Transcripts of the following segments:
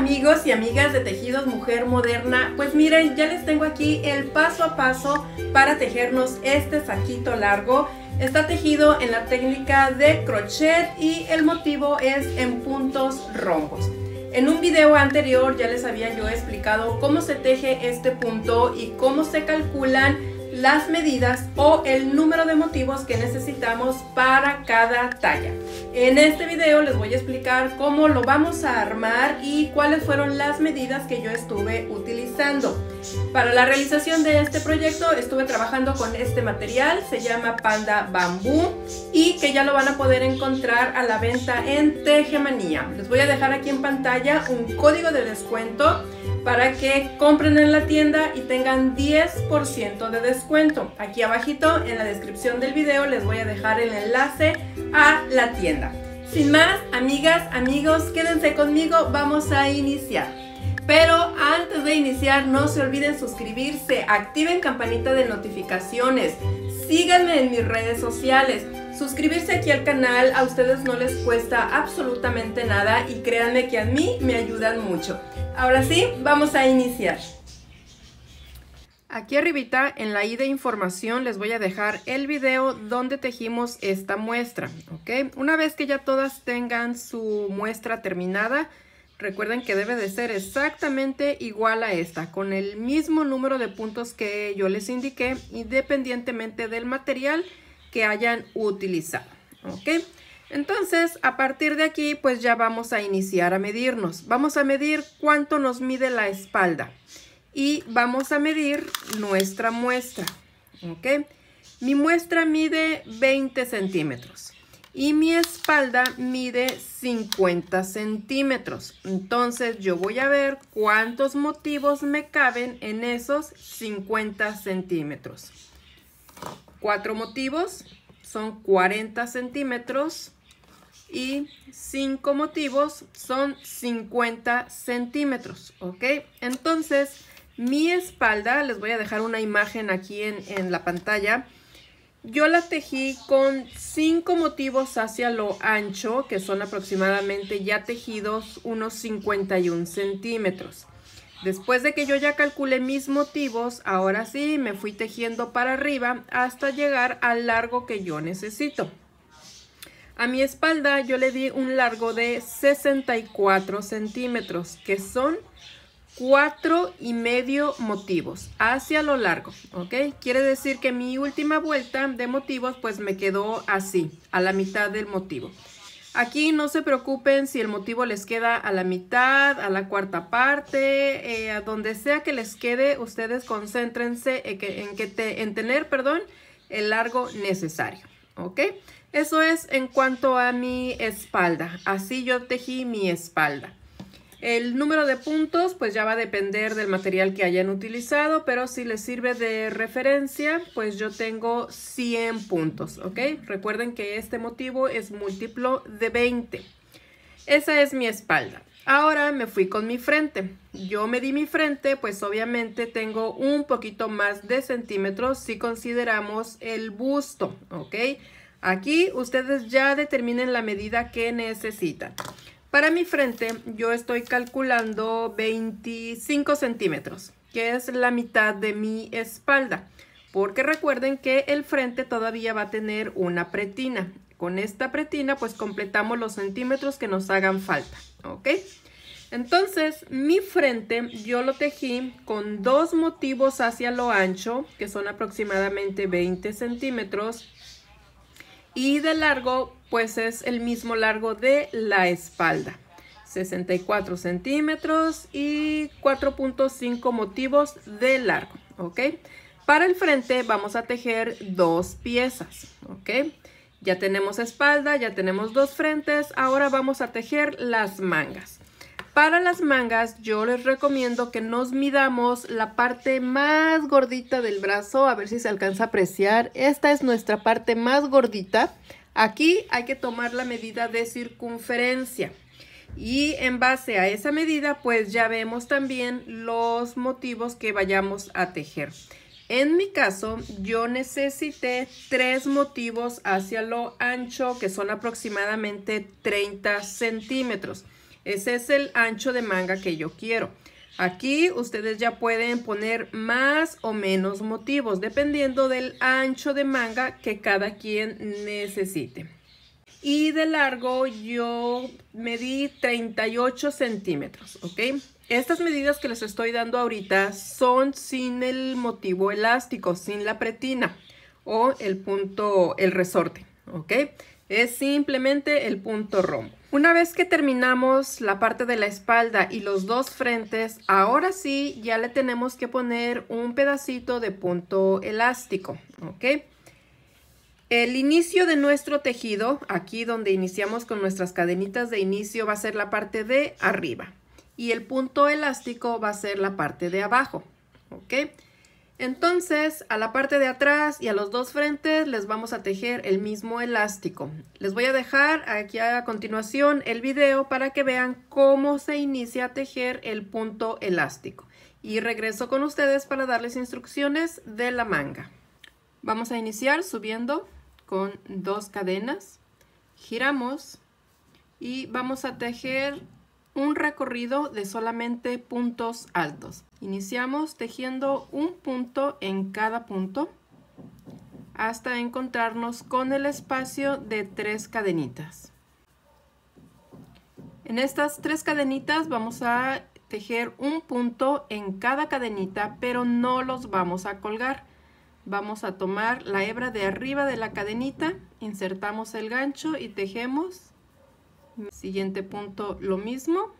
amigos y amigas de Tejidos Mujer Moderna, pues miren, ya les tengo aquí el paso a paso para tejernos este saquito largo. Está tejido en la técnica de crochet y el motivo es en puntos rombos. En un video anterior ya les había yo explicado cómo se teje este punto y cómo se calculan las medidas o el número de motivos que necesitamos para cada talla. En este video les voy a explicar cómo lo vamos a armar y cuáles fueron las medidas que yo estuve utilizando. Para la realización de este proyecto estuve trabajando con este material, se llama Panda Bambú y que ya lo van a poder encontrar a la venta en Tejemanía. Les voy a dejar aquí en pantalla un código de descuento para que compren en la tienda y tengan 10% de descuento. Aquí abajito en la descripción del video les voy a dejar el enlace a la tienda. Sin más, amigas, amigos, quédense conmigo, vamos a iniciar. Pero antes de iniciar no se olviden suscribirse, activen campanita de notificaciones, síganme en mis redes sociales. Suscribirse aquí al canal a ustedes no les cuesta absolutamente nada y créanme que a mí me ayudan mucho. Ahora sí, vamos a iniciar. Aquí arribita en la i de información les voy a dejar el video donde tejimos esta muestra, ¿ok? Una vez que ya todas tengan su muestra terminada, recuerden que debe de ser exactamente igual a esta, con el mismo número de puntos que yo les indiqué, independientemente del material que hayan utilizado, ¿ok? Entonces, a partir de aquí, pues ya vamos a iniciar a medirnos. Vamos a medir cuánto nos mide la espalda y vamos a medir nuestra muestra, ¿ok? Mi muestra mide 20 centímetros y mi espalda mide 50 centímetros. Entonces, yo voy a ver cuántos motivos me caben en esos 50 centímetros. 4 motivos son 40 centímetros y 5 motivos son 50 centímetros, ¿ok? Entonces, mi espalda, les voy a dejar una imagen aquí en la pantalla, yo la tejí con 5 motivos hacia lo ancho, que son aproximadamente ya tejidos unos 51 centímetros. Después de que yo ya calculé mis motivos, ahora sí me fui tejiendo para arriba hasta llegar al largo que yo necesito. A mi espalda yo le di un largo de 64 centímetros, que son 4,5 motivos hacia lo largo, ¿ok? Quiere decir que mi última vuelta de motivos pues me quedó así, a la mitad del motivo. Aquí no se preocupen si el motivo les queda a la mitad, a la cuarta parte, a donde sea que les quede, ustedes concéntrense en tener el largo necesario, ¿ok? Eso es en cuanto a mi espalda, así yo tejí mi espalda. El número de puntos pues ya va a depender del material que hayan utilizado, pero si les sirve de referencia, pues yo tengo 100 puntos, ¿ok? Recuerden que este motivo es múltiplo de 20. Esa es mi espalda. Ahora me fui con mi frente. Yo medí mi frente, pues obviamente tengo un poquito más de centímetros si consideramos el busto, ¿ok? Aquí ustedes ya determinen la medida que necesitan. Para mi frente yo estoy calculando 25 centímetros, que es la mitad de mi espalda, porque recuerden que el frente todavía va a tener una pretina. Con esta pretina pues completamos los centímetros que nos hagan falta, ¿ok? Entonces mi frente yo lo tejí con 2 motivos hacia lo ancho, que son aproximadamente 20 centímetros, y de largo pues es el mismo largo de la espalda, 64 centímetros y 4,5 motivos de largo, ¿ok? Para el frente vamos a tejer 2 piezas, ¿ok? Ya tenemos espalda, ya tenemos 2 frentes, ahora vamos a tejer las mangas. Para las mangas yo les recomiendo que nos midamos la parte más gordita del brazo, a ver si se alcanza a apreciar. Esta es nuestra parte más gordita. Aquí hay que tomar la medida de circunferencia y en base a esa medida pues ya vemos también los motivos que vayamos a tejer. En mi caso yo necesité 3 motivos hacia lo ancho, que son aproximadamente 30 centímetros. Ese es el ancho de manga que yo quiero. Aquí ustedes ya pueden poner más o menos motivos, dependiendo del ancho de manga que cada quien necesite. Y de largo yo medí 38 centímetros, ¿ok? Estas medidas que les estoy dando ahorita son sin el motivo elástico, sin la pretina o el punto, el resorte, ¿ok? Es simplemente el punto rombo. Una vez que terminamos la parte de la espalda y los dos frentes, ahora sí ya le tenemos que poner un pedacito de punto elástico, ¿ok? El inicio de nuestro tejido, aquí donde iniciamos con nuestras cadenitas de inicio, va a ser la parte de arriba. Y el punto elástico va a ser la parte de abajo, ¿ok? Entonces, a la parte de atrás y a los dos frentes les vamos a tejer el mismo elástico. Les voy a dejar aquí a continuación el video para que vean cómo se inicia a tejer el punto elástico. Y regreso con ustedes para darles instrucciones de la manga. Vamos a iniciar subiendo con 2 cadenas. Giramos y vamos a tejer un recorrido de solamente puntos altos. Iniciamos tejiendo un punto en cada punto hasta encontrarnos con el espacio de 3 cadenitas. En estas 3 cadenitas vamos a tejer un punto en cada cadenita, pero no los vamos a colgar. Vamos a tomar la hebra de arriba de la cadenita, insertamos el gancho y tejemos. Siguiente punto lo mismo.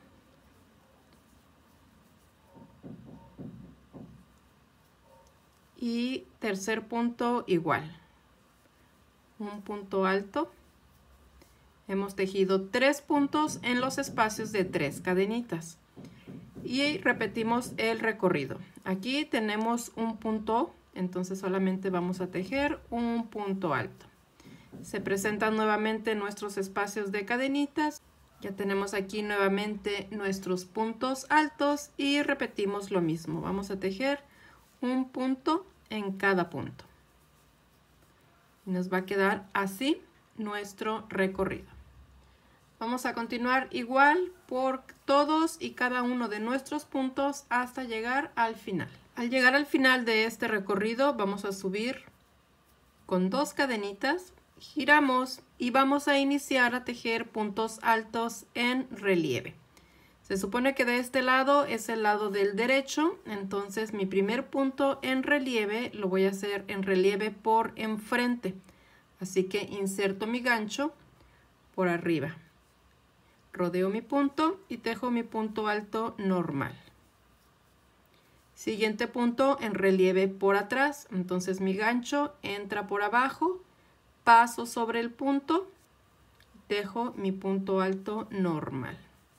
Y tercer punto igual. Un punto alto. Hemos tejido 3 puntos en los espacios de 3 cadenitas. Y repetimos el recorrido. Aquí tenemos un punto, entonces solamente vamos a tejer un punto alto. Se presentan nuevamente nuestros espacios de cadenitas. Ya tenemos aquí nuevamente nuestros puntos altos y repetimos lo mismo. Vamos a tejer un punto en cada punto. Y nos va a quedar así nuestro recorrido. Vamos a continuar igual por todos y cada uno de nuestros puntos hasta llegar al final. Al llegar al final de este recorrido vamos a subir con 2 cadenitas, giramos y vamos a iniciar a tejer puntos altos en relieve. Se supone que de este lado es el lado del derecho, entonces mi primer punto en relieve lo voy a hacer en relieve por enfrente. Así que inserto mi gancho por arriba. Rodeo mi punto y tejo mi punto alto normal. Siguiente punto en relieve por atrás, entonces mi gancho entra por abajo, paso sobre el punto, tejo mi punto alto normal.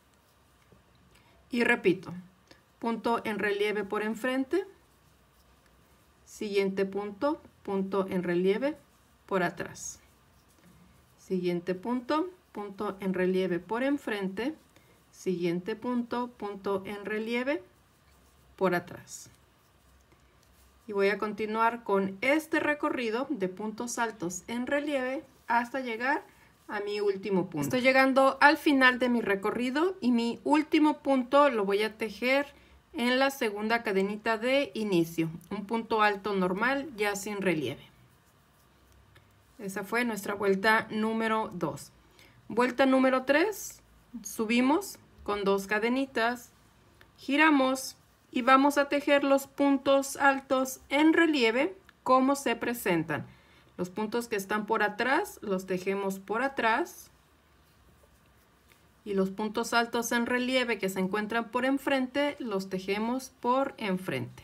Y repito, punto en relieve por enfrente, siguiente punto, punto en relieve por atrás. Siguiente punto, punto en relieve por enfrente, siguiente punto, punto en relieve por atrás. Y voy a continuar con este recorrido de puntos altos en relieve hasta llegar a mi último punto. Estoy llegando al final de mi recorrido y mi último punto lo voy a tejer en la segunda cadenita de inicio, un punto alto normal ya sin relieve. Esa fue nuestra vuelta número 2. Vuelta número 3, subimos con 2 cadenitas, giramos y vamos a tejer los puntos altos en relieve como se presentan. Los puntos que están por atrás los tejemos por atrás y los puntos altos en relieve que se encuentran por enfrente los tejemos por enfrente.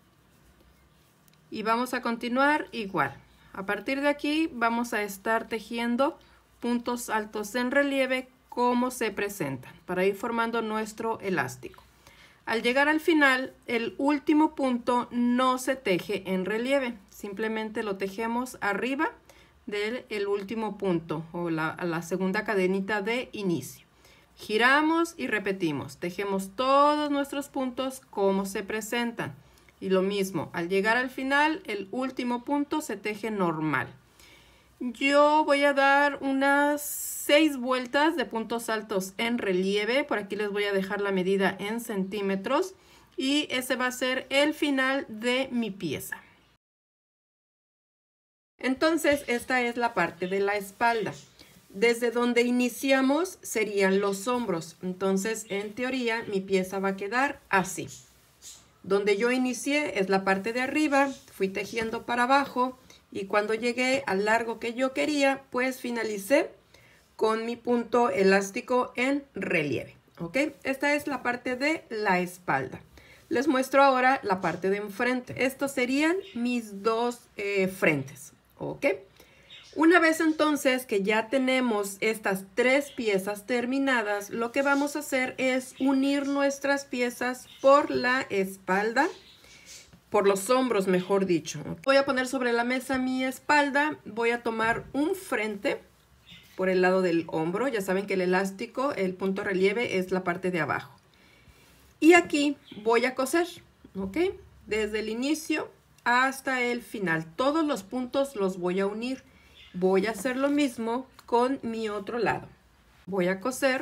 Y vamos a continuar igual. A partir de aquí vamos a estar tejiendo puntos altos en relieve como se presentan para ir formando nuestro elástico. Al llegar al final, el último punto no se teje en relieve, simplemente lo tejemos arriba del último punto o la segunda cadenita de inicio. Giramos y repetimos, tejemos todos nuestros puntos como se presentan. Y lo mismo, al llegar al final, el último punto se teje normal. Yo voy a dar unas 6 vueltas de puntos altos en relieve. Por aquí les voy a dejar la medida en centímetros. Y ese va a ser el final de mi pieza. Entonces, esta es la parte de la espalda. Desde donde iniciamos serían los hombros. Entonces, en teoría, mi pieza va a quedar así. Donde yo inicié es la parte de arriba, fui tejiendo para abajo y cuando llegué al largo que yo quería, pues finalicé con mi punto elástico en relieve. ¿Ok? Esta es la parte de la espalda. Les muestro ahora la parte de enfrente. Estos serían mis dos frentes. ¿Ok? Una vez entonces que ya tenemos estas 3 piezas terminadas, lo que vamos a hacer es unir nuestras piezas por la espalda, por los hombros mejor dicho. Voy a poner sobre la mesa mi espalda, voy a tomar un frente por el lado del hombro, ya saben que el elástico, el punto relieve es la parte de abajo. Y aquí voy a coser, ¿ok? Desde el inicio hasta el final, todos los puntos los voy a unir. Voy a hacer lo mismo con mi otro lado. Voy a coser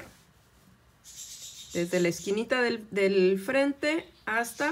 desde la esquinita del frente hasta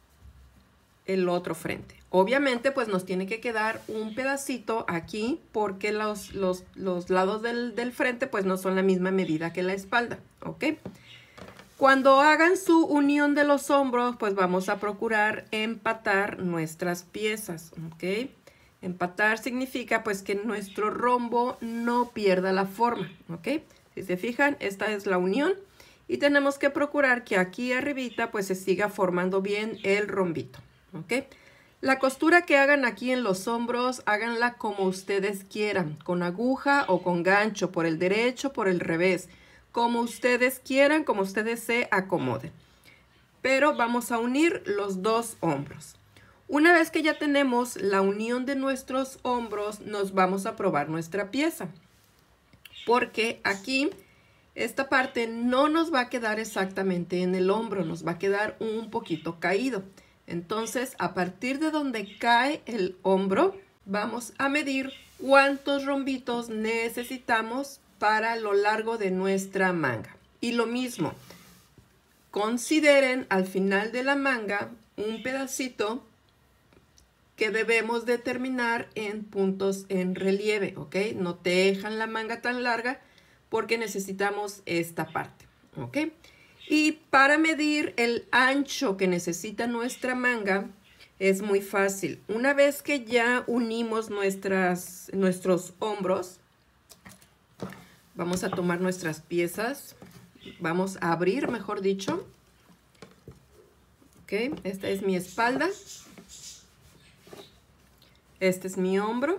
el otro frente. Obviamente, pues nos tiene que quedar un pedacito aquí porque los lados del frente pues no son la misma medida que la espalda, ¿ok? Cuando hagan su unión de los hombros, pues vamos a procurar empatar nuestras piezas, ¿ok? Empatar significa pues que nuestro rombo no pierda la forma, ¿ok? Si se fijan, esta es la unión y tenemos que procurar que aquí arribita pues se siga formando bien el rombito, ¿ok? La costura que hagan aquí en los hombros, háganla como ustedes quieran, con aguja o con gancho, por el derecho, por el revés, como ustedes quieran, como ustedes se acomoden. Pero vamos a unir los dos hombros. Una vez que ya tenemos la unión de nuestros hombros, nos vamos a probar nuestra pieza. Porque aquí, esta parte no nos va a quedar exactamente en el hombro, nos va a quedar un poquito caído. Entonces, a partir de donde cae el hombro, vamos a medir cuántos rombitos necesitamos para lo largo de nuestra manga. Y lo mismo, consideren al final de la manga un pedacito que debemos determinar en puntos en relieve, ¿ok? No tejan la manga tan larga porque necesitamos esta parte, ¿ok? Y para medir el ancho que necesita nuestra manga es muy fácil. Una vez que ya unimos nuestros hombros, vamos a tomar nuestras piezas, vamos a abrir, mejor dicho, ¿ok? Esta es mi espalda. Este es mi hombro.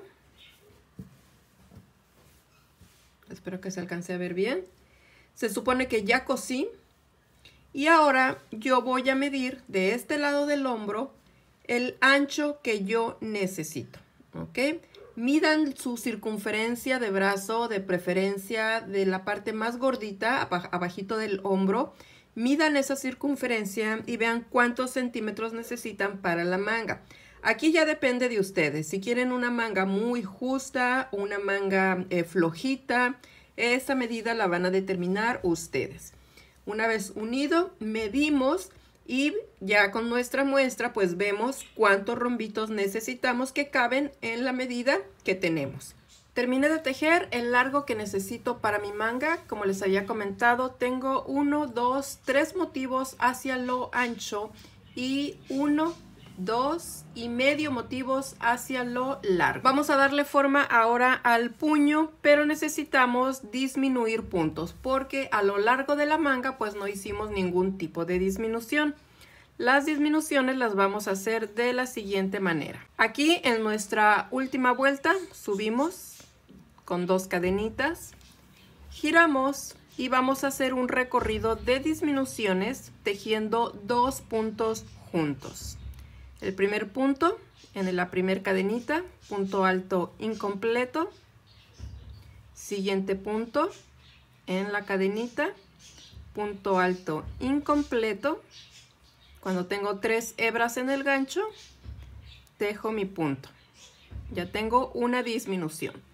Espero que se alcance a ver bien. Se supone que ya cosí. Y ahora yo voy a medir de este lado del hombro el ancho que yo necesito. ¿Ok? Midan su circunferencia de brazo, de preferencia de la parte más gordita, abajito del hombro. Midan esa circunferencia y vean cuántos centímetros necesitan para la manga. Aquí ya depende de ustedes. Si quieren una manga muy justa, una manga flojita, esa medida la van a determinar ustedes. Una vez unido, medimos y ya con nuestra muestra pues vemos cuántos rombitos necesitamos que caben en la medida que tenemos. Terminé de tejer el largo que necesito para mi manga. Como les había comentado, tengo 1, 2, 3 motivos hacia lo ancho y 1, 2 y medio motivos hacia lo largo. Vamos a darle forma ahora al puño, pero necesitamos disminuir puntos porque a lo largo de la manga pues no hicimos ningún tipo de disminución. Las disminuciones las vamos a hacer de la siguiente manera. Aquí en nuestra última vuelta subimos con 2 cadenitas, giramos y vamos a hacer un recorrido de disminuciones tejiendo 2 puntos juntos. El primer punto en la primera cadenita, punto alto incompleto. Siguiente punto en la cadenita, punto alto incompleto. Cuando tengo 3 hebras en el gancho, tejo mi punto. Ya tengo una disminución.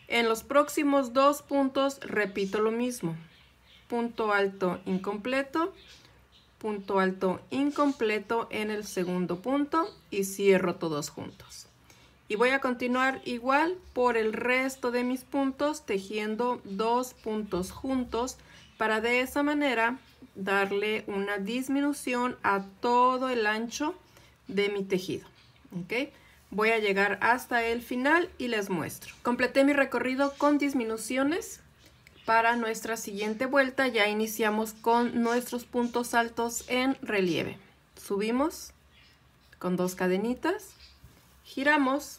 En los próximos 2 puntos repito lo mismo. Punto alto incompleto, punto alto incompleto en el segundo punto y cierro todos juntos. Y voy a continuar igual por el resto de mis puntos tejiendo 2 puntos juntos para de esa manera darle una disminución a todo el ancho de mi tejido. ¿Ok? Voy a llegar hasta el final y les muestro. Completé mi recorrido con disminuciones. Para nuestra siguiente vuelta ya iniciamos con nuestros puntos altos en relieve. Subimos con 2 cadenitas, giramos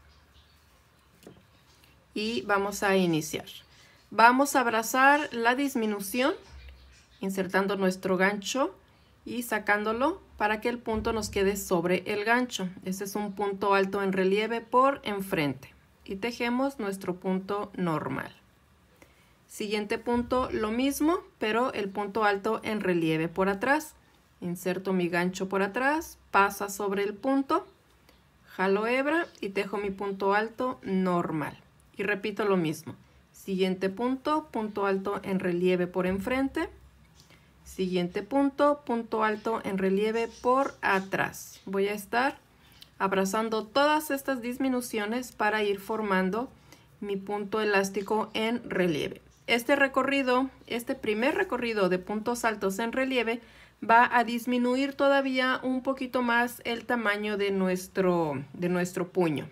y vamos a iniciar. Vamos a abrazar la disminución insertando nuestro gancho y sacándolo para que el punto nos quede sobre el gancho. Este es un punto alto en relieve por enfrente y tejemos nuestro punto normal. Siguiente punto lo mismo, pero el punto alto en relieve por atrás. Inserto mi gancho por atrás, pasa sobre el punto, jalo hebra y tejo mi punto alto normal. Y repito lo mismo. Siguiente punto, punto alto en relieve por enfrente. Siguiente punto, punto alto en relieve por atrás. Voy a estar abrazando todas estas disminuciones para ir formando mi punto elástico en relieve. Este recorrido, este primer recorrido de puntos altos en relieve va a disminuir todavía un poquito más el tamaño de nuestro puño.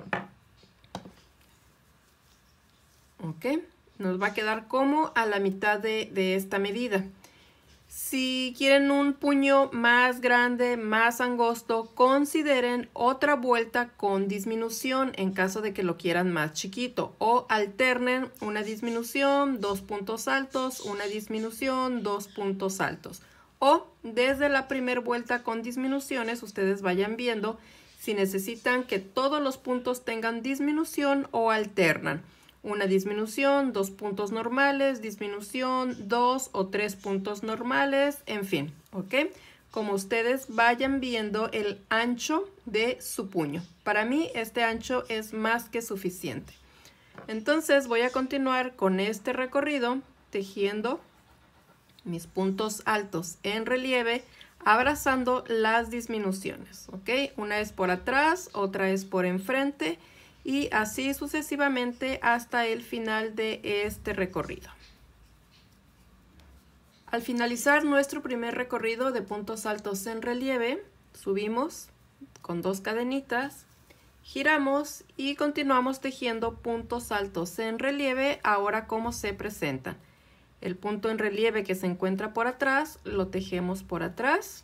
Ok, nos va a quedar como a la mitad de esta medida. Si quieren un puño más grande, más angosto, consideren otra vuelta con disminución en caso de que lo quieran más chiquito. O alternen una disminución, 2 puntos altos, una disminución, 2 puntos altos. O desde la primera vuelta con disminuciones, ustedes vayan viendo si necesitan que todos los puntos tengan disminución o alternan. Una disminución, 2 puntos normales, disminución, 2 o 3 puntos normales, en fin, ¿ok? Como ustedes vayan viendo el ancho de su puño. Para mí este ancho es más que suficiente. Entonces voy a continuar con este recorrido tejiendo mis puntos altos en relieve, abrazando las disminuciones, ¿ok? Una es por atrás, otra es por enfrente. Y así sucesivamente hasta el final de este recorrido. Al finalizar nuestro primer recorrido de puntos altos en relieve, subimos con 2 cadenitas, giramos y continuamos tejiendo puntos altos en relieve ahora como se presentan. El punto en relieve que se encuentra por atrás lo tejemos por atrás.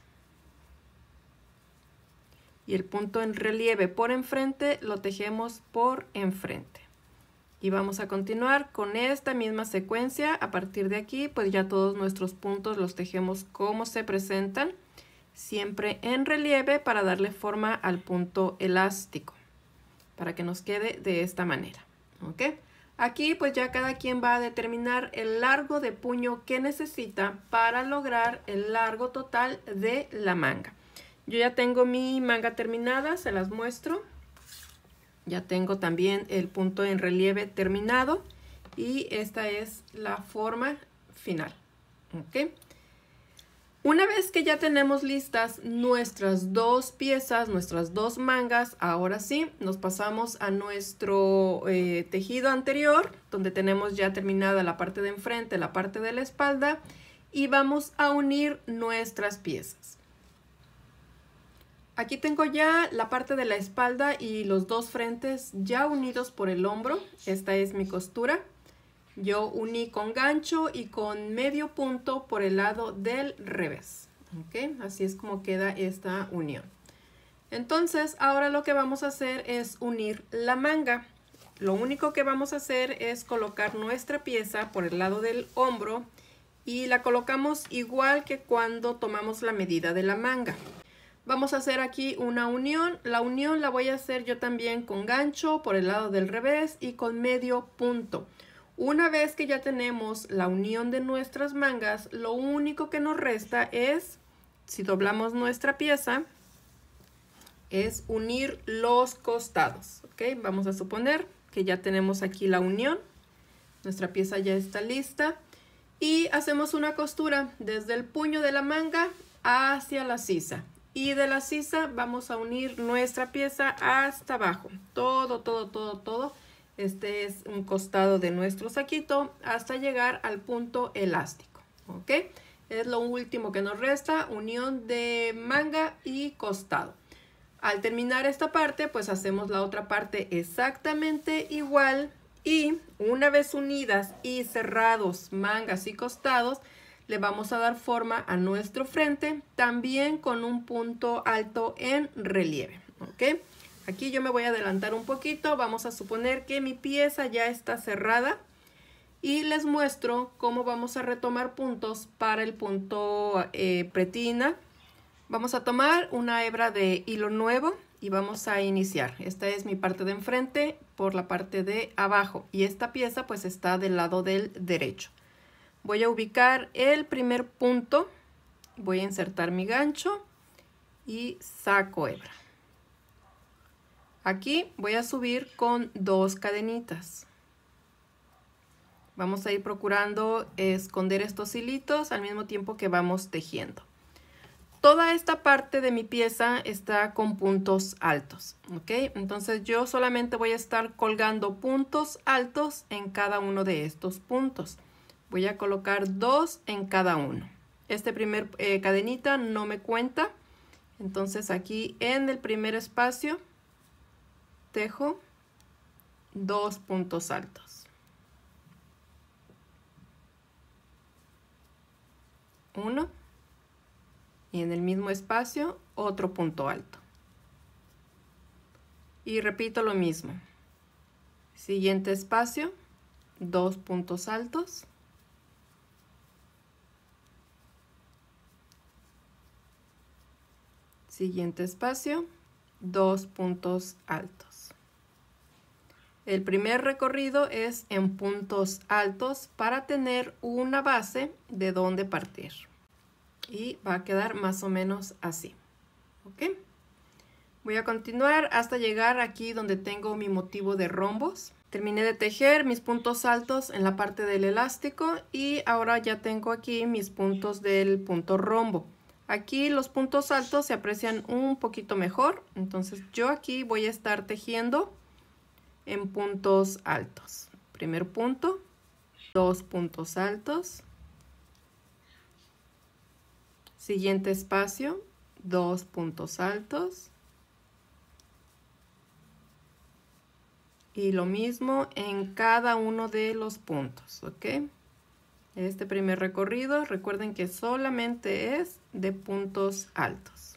Y el punto en relieve por enfrente lo tejemos por enfrente. Y vamos a continuar con esta misma secuencia. A partir de aquí, pues ya todos nuestros puntos los tejemos como se presentan. Siempre en relieve para darle forma al punto elástico. Para que nos quede de esta manera. ¿Ok? Aquí pues ya cada quien va a determinar el largo de puño que necesita para lograr el largo total de la manga. Yo ya tengo mi manga terminada, se las muestro. Ya tengo también el punto en relieve terminado y esta es la forma final. ¿Ok? Una vez que ya tenemos listas nuestras 2 piezas, nuestras 2 mangas, ahora sí nos pasamos a nuestro tejido anterior, donde tenemos ya terminada la parte de enfrente, la parte de la espalda y vamos a unir nuestras piezas. Aquí tengo ya la parte de la espalda y los 2 frentes ya unidos por el hombro. Esta es mi costura. Yo uní con gancho y con medio punto por el lado del revés. ¿Ok? Así es como queda esta unión. Entonces, ahora lo que vamos a hacer es unir la manga. Lo único que vamos a hacer es colocar nuestra pieza por el lado del hombro y la colocamos igual que cuando tomamos la medida de la manga. Vamos a hacer aquí una unión. La unión la voy a hacer yo también con gancho por el lado del revés y con medio punto. Una vez que ya tenemos la unión de nuestras mangas, lo único que nos resta es, si doblamos nuestra pieza, es unir los costados. ¿Ok? Vamos a suponer que ya tenemos aquí la unión. Nuestra pieza ya está lista. Y hacemos una costura desde el puño de la manga hacia la sisa. Y de la sisa vamos a unir nuestra pieza hasta abajo. Todo. Este es un costado de nuestro saquito hasta llegar al punto elástico. ¿Ok? Es lo último que nos resta, unión de manga y costado. Al terminar esta parte, pues hacemos la otra parte exactamente igual. Y una vez unidas y cerrados mangas y costados, le vamos a dar forma a nuestro frente, también con un punto alto en relieve. ¿Ok? Aquí yo me voy a adelantar un poquito. Vamos a suponer que mi pieza ya está cerrada. Y les muestro cómo vamos a retomar puntos para el punto pretina. Vamos a tomar una hebra de hilo nuevo y vamos a iniciar. Esta es mi parte de enfrente por la parte de abajo y esta pieza pues está del lado del derecho. Voy a ubicar el primer punto, voy a insertar mi gancho y saco hebra. Aquí voy a subir con 2 cadenitas. Vamos a ir procurando esconder estos hilitos al mismo tiempo que vamos tejiendo. Toda esta parte de mi pieza está con puntos altos, ¿ok? Entonces yo solamente voy a estar colgando puntos altos en cada uno de estos puntos. Voy a colocar 2 en cada uno. Este primer cadenita no me cuenta. Entonces aquí en el primer espacio tejo 2 puntos altos. 1. Y en el mismo espacio otro punto alto. Y repito lo mismo. Siguiente espacio, 2 puntos altos. Siguiente espacio, 2 puntos altos. El primer recorrido es en puntos altos para tener una base de donde partir. Y va a quedar más o menos así. ¿Ok? Voy a continuar hasta llegar aquí donde tengo mi motivo de rombos. Terminé de tejer mis puntos altos en la parte del elástico y ahora ya tengo aquí mis puntos del punto rombo. Aquí los puntos altos se aprecian un poquito mejor, entonces yo aquí voy a estar tejiendo en puntos altos. Primer punto, 2 puntos altos. Siguiente espacio, 2 puntos altos. Y lo mismo en cada uno de los puntos, ¿ok? Este primer recorrido, recuerden que solamente es de puntos altos.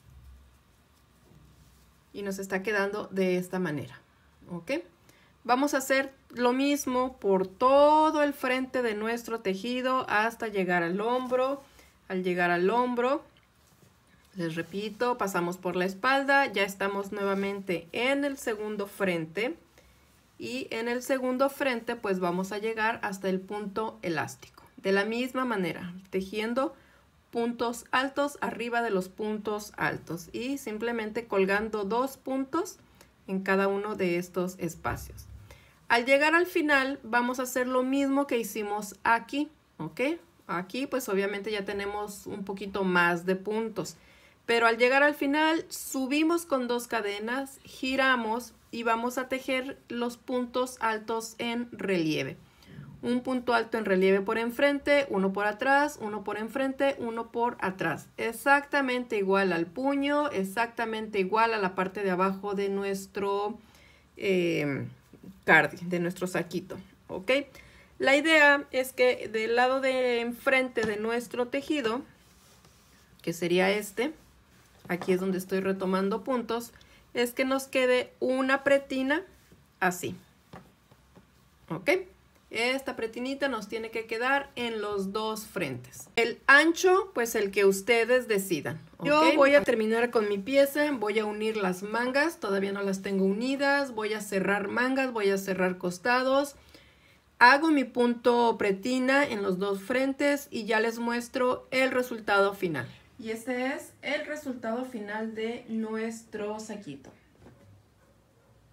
Y nos está quedando de esta manera, ¿ok? Vamos a hacer lo mismo por todo el frente de nuestro tejido hasta llegar al hombro. Al llegar al hombro, les repito, pasamos por la espalda, ya estamos nuevamente en el segundo frente. Y en el segundo frente pues vamos a llegar hasta el punto elástico. De la misma manera, tejiendo puntos altos arriba de los puntos altos. Y simplemente colgando 2 puntos en cada uno de estos espacios. Al llegar al final vamos a hacer lo mismo que hicimos aquí, ¿ok? Aquí pues obviamente ya tenemos un poquito más de puntos, pero al llegar al final subimos con 2 cadenas, giramos y vamos a tejer los puntos altos en relieve. Un punto alto en relieve por enfrente, uno por atrás, uno por enfrente, uno por atrás. Exactamente igual al puño, exactamente igual a la parte de abajo de nuestro cardigan, de nuestro saquito, ¿ok? La idea es que del lado de enfrente de nuestro tejido, que sería este, aquí es donde estoy retomando puntos, es que nos quede una pretina así. ¿Ok? Esta pretinita nos tiene que quedar en los 2 frentes. El ancho, pues el que ustedes decidan. ¿Okay? Yo voy a terminar con mi pieza, voy a unir las mangas, todavía no las tengo unidas, voy a cerrar mangas, voy a cerrar costados. Hago mi punto pretina en los 2 frentes y ya les muestro el resultado final. Y este es el resultado final de nuestro saquito.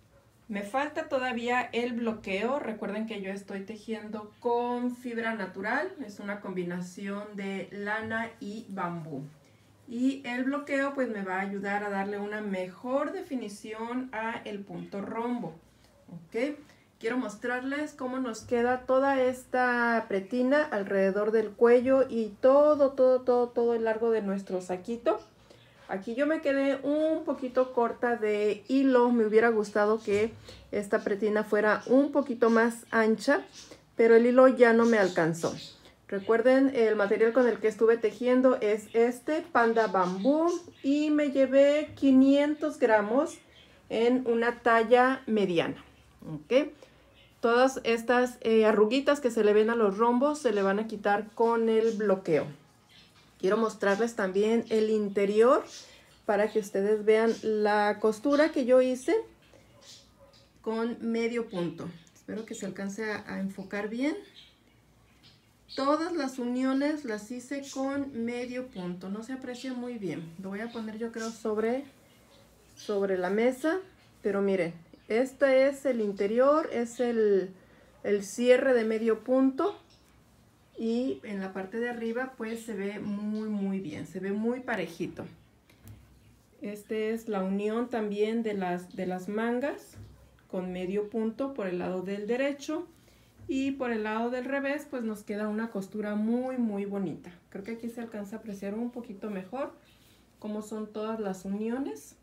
Me falta todavía el bloqueo. Recuerden que yo estoy tejiendo con fibra natural. Es una combinación de lana y bambú. Y el bloqueo pues me va a ayudar a darle una mejor definición a el punto rombo. ¿Ok? Quiero mostrarles cómo nos queda toda esta pretina alrededor del cuello y todo el largo de nuestro saquito. Aquí yo me quedé un poquito corta de hilo. Me hubiera gustado que esta pretina fuera un poquito más ancha, pero el hilo ya no me alcanzó. Recuerden, el material con el que estuve tejiendo es este Panda Bambú y me llevé 500 gramos en una talla mediana. ¿Ok? Todas estas arruguitas que se le ven a los rombos se le van a quitar con el bloqueo. Quiero mostrarles también el interior para que ustedes vean la costura que yo hice con medio punto. Espero que se alcance a enfocar bien. Todas las uniones las hice con medio punto. No se aprecia muy bien. Lo voy a poner yo creo sobre la mesa. Pero miren, este es el interior, es el cierre de medio punto. Y en la parte de arriba pues se ve muy bien, se ve muy parejito. Esta es la unión también de las mangas con medio punto por el lado del derecho. Y por el lado del revés pues nos queda una costura muy bonita. Creo que aquí se alcanza a apreciar un poquito mejor cómo son todas las uniones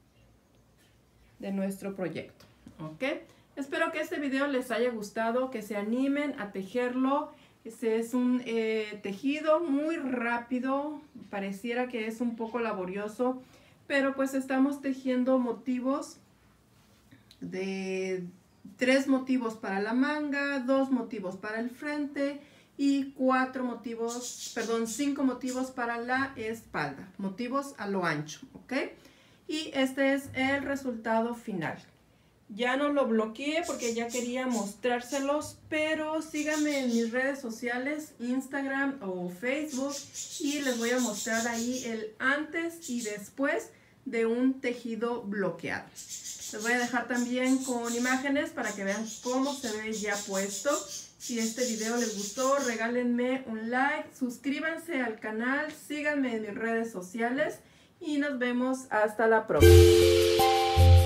de nuestro proyecto. ¿Ok? Espero que este video les haya gustado, que se animen a tejerlo. Este es un tejido muy rápido, pareciera que es un poco laborioso, pero pues estamos tejiendo motivos de 3 motivos para la manga, 2 motivos para el frente y 5 motivos para la espalda, motivos a lo ancho, ¿ok? Y este es el resultado final. Ya no lo bloqueé porque ya quería mostrárselos, pero síganme en mis redes sociales, Instagram o Facebook, y les voy a mostrar ahí el antes y después de un tejido bloqueado. Les voy a dejar también con imágenes para que vean cómo se ve ya puesto. Si este video les gustó, regálenme un like, suscríbanse al canal, síganme en mis redes sociales y nos vemos hasta la próxima.